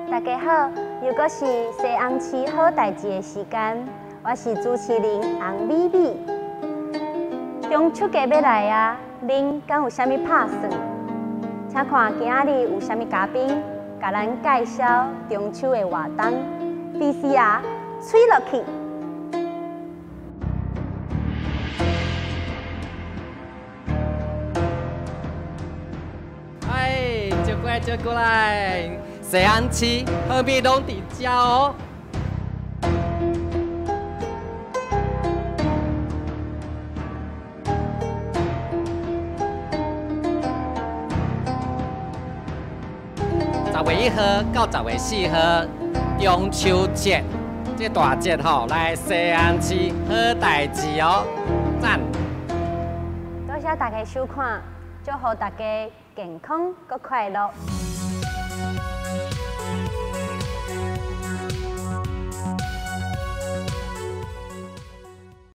大家好，又搁是西红市好代志的时间，我是主持人洪美美。中秋节要来啊，恁敢有啥物拍算？请看今仔日有啥物嘉宾，甲咱介绍中秋的活动。VCR 吹落去。 接过来，西安市何必拢伫遮哦？10月1号到10月4号，中秋节这大节吼，来西安市好代志哦，赞！ 多谢大家收看，祝福大家健康佮快乐。